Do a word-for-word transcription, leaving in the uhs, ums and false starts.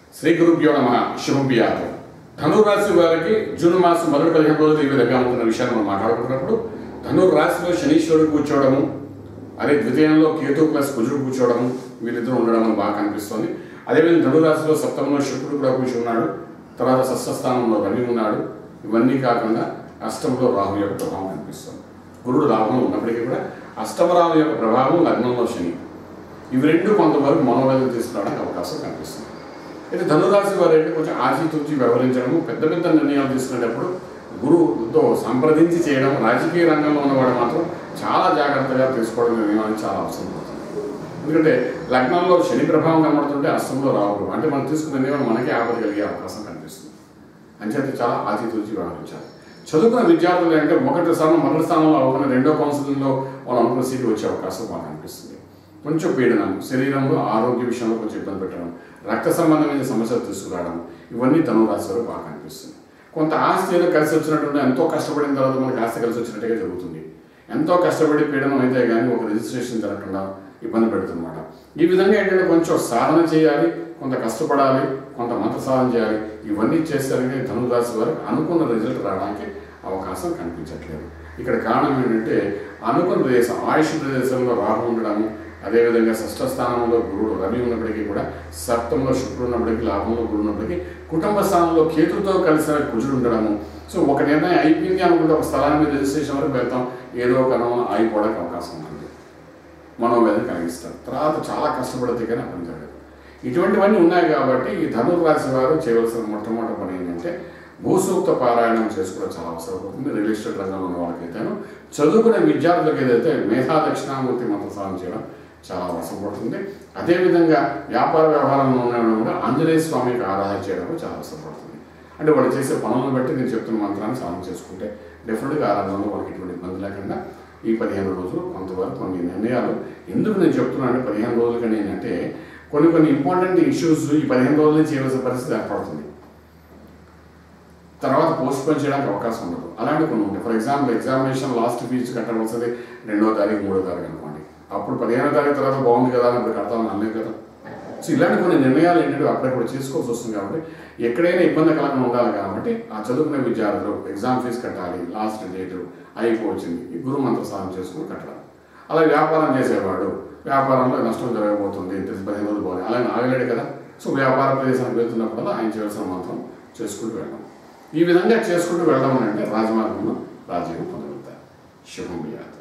శ్రీ గురుభ్యో నమః. శుభభ్యాతం. ధనురాశి వారికి జూన్ మాసం మొదటి పదిహేను రోజులు ఈ విధంగా ఉంటున్న విషయాన్ని మనం మాట్లాడుకున్నప్పుడు ధనురాశిలో శనీశ్వరుడు కూర్చోవడము, అదే ద్వితీయంలో కేతు ప్లస్ కుజుడు కూర్చోవడము, వీరిద్దరూ ఉండడం అని బాగా కనిపిస్తుంది. అదేవిధంగా ధనురాశిలో సప్తమంలో శుక్రుడు కూడా కూర్చున్నాడు, తర్వాత షష్ఠస్థానంలో రవి ఉన్నాడు. ఇవన్నీ కాకుండా అష్టంలో రాహు యొక్క ప్రభావం కనిపిస్తుంది. గురుడు లాభంలో ఉన్నప్పటికీ కూడా అష్టమ రాహు యొక్క ప్రభావం లగ్నంలో శని, ఇవి రెండు కొంతవరకు మనోవేదన తీసుకురావడానికి అవకాశం కనిపిస్తుంది. అయితే ధనురాశి వారు అయితే కొంచెం ఆచితూచి వ్యవహరించడము, పెద్ద పెద్ద నిర్ణయాలు తీసుకునేటప్పుడు గురువుతో సంప్రదించి చేయడం, రాజకీయ రంగంలో ఉన్నవాడు మాత్రం చాలా జాగ్రత్తగా తీసుకోవడం నిర్ణయానికి చాలా అవసరం పడుతుంది. ఎందుకంటే లగ్నంలో శని ప్రభావం కనబడుతుంటే అష్టంలో రావు, అంటే మనం తీసుకున్న నిర్ణయం మనకే ఆపద కలిగే అవకాశం కనిపిస్తుంది. అంచేత చాలా ఆచితూచి వ్యవహరించాలి. చదువుకున్న విద్యార్థులు అంటే ఒకటి స్థానం మొదటి స్థానంలో అవ్వకుండా రెండో కౌన్సిలింగ్లో వాళ్ళు అనుకున్న సీటు వచ్చే అవకాశం బాగా కనిపిస్తుంది. కొంచెం పీడనం, శరీరంలో ఆరోగ్య విషయంలో కొంచెం ఇబ్బంది పెట్టడం, రక్త సంబంధమైన సమస్యలు తీసుకురావడం, ఇవన్నీ ధనురాశి వారు బాగా కనిపిస్తుంది. కొంత ఆస్తి ఏదో కలిసి వచ్చినట్టుంటే ఎంతో కష్టపడిన తర్వాత మనకి ఆస్తి కలిసి వచ్చినట్టుగా జరుగుతుంది. ఎంతో కష్టపడి పీడనం అయితే కానీ ఒక రిజిస్ట్రేషన్ జరగకుండా ఇబ్బంది పెడుతుందన్నమాట. ఈ విధంగా ఏంటంటే కొంచెం సాధన చేయాలి, కొంత కష్టపడాలి, కొంత మంత్ర సాధన చేయాలి. ఇవన్నీ చేస్తారని ధనురాశి వారికి అనుకున్న రిజల్ట్ రావడానికి అవకాశం కనిపించట్లేదు. ఇక్కడ కారణం ఏంటంటే అనుకున్న ప్రదేశం, ఆయుష్ ప్రదేశంలో రాహు ఉండడము, అదేవిధంగా షష్ఠ స్థానంలో గురుడు రవి ఉన్నప్పటికీ కూడా, సప్తంలో శుక్రుడు ఉన్నప్పటికీ, లాభంలో గురుడు ఉన్నప్పటికీ, కుటుంబ స్థానంలో కేతుతో కలిసిన కుజుడు ఉండడము. సో ఒక నిర్ణయం అయిపోయింది అనుకుంటే ఒక స్థలాన్ని రిజిస్ట్రేషన్ వరకు వెళ్తాం, ఏదో ఒక అనుమానం ఆగిపోవడానికి అవకాశం ఉంటుంది, మనోవేదన కలిగిస్తారు. తర్వాత చాలా కష్టపడితే కానీ అర్థం జరగదు. ఇటువంటివన్నీ ఉన్నాయి కాబట్టి ఈ ధనురాశి వారు చేయవలసిన మొట్టమొదటి పని ఏంటంటే భూసూక్త పారాయణం చేసుకోవడం చాలా అవసరం అవుతుంది. రియల్ ఎస్టేట్ రంగంలో ఉన్న వాళ్ళకైతేను, చదువుకునే విద్యార్థులకు ఏదైతే మేధా దక్షిణామూర్తి మంత్ర సాధన చేయడం చాలా అవసరం పడుతుంది. అదేవిధంగా వ్యాపార వ్యవహారంలో ఉన్న కూడా ఆంజనేయ స్వామికి ఆరాధన చేయడం చాలా అవసరం పడుతుంది. అంటే వాళ్ళు చేసే పనులను బట్టి నేను చెప్తున్న మంత్రాన్ని సాధన చేసుకుంటే డెఫినెట్గా ఆరాధనలో వాళ్ళకి ఎటువంటి ఇబ్బంది లేకుండా ఈ పదిహేను రోజులు కొంతవరకు కొన్ని నిర్ణయాలు. ఎందుకు నేను చెప్తున్నాను పదిహేను రోజులు కానీ ఏంటంటే కొన్ని కొన్ని ఇంపార్టెంట్ ఇష్యూస్ ఈ పదిహేను రోజుల నుంచి చేయవలసిన పరిస్థితి ఏర్పడుతుంది. తర్వాత పోస్ట్ పోన్ చేయడానికి అవకాశం ఉండదు. అలాంటి కొన్ని ఉంటాయి. For example examination last fees కట్టవలసింది రెండో తారీఖు మూడో తారీఖు అనుకోండి, అప్పుడు పదిహేనో తారీఖు తర్వాత బాగుంది కదా అని ఇప్పుడు కడతామని అనలేదు కదా. సో ఇలాంటి కొన్ని నిర్ణయాలు ఏంటంటే అప్పుడప్పుడు చేసుకోవాల్సి వస్తుంది. కాబట్టి ఎక్కడైనా ఇబ్బంది కలగకుండా ఉండాలి. కాబట్టి ఆ చదువుకునే విద్యార్థులు ఎగ్జామ్ ఫీజు కట్టాలి, లాస్ట్ డేట్ అయిపోవచ్చింది, ఈ గురు మంత్ర సాధన చేసుకుని కట్టాలి. అలా వ్యాపారం చేసేవాడు వ్యాపారంలో నష్టం జరగబోతుంది, తెలిసి పదిహేను రోజులు పోవాలి, అలాగే ఆగలేడు కదా. సో వ్యాపార ప్రదేశానికి వెళ్తున్నప్పుడు ఆయన చేయాల్సిన మంత్రం చేసుకుంటూ వెళ్ళడం, ఈ విధంగా చేసుకుంటూ వెళ్ళడం అంటే రాజమార్గంలో రాజ్యం పొందగలుగుతారు. శుభం.